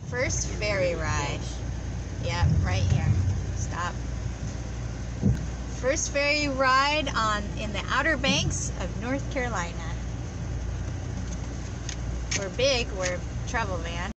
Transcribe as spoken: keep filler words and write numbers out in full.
First ferry ride. Yep, right here. Stop. First ferry ride on in the Outer Banks of North Carolina. We're big, we're a travel van.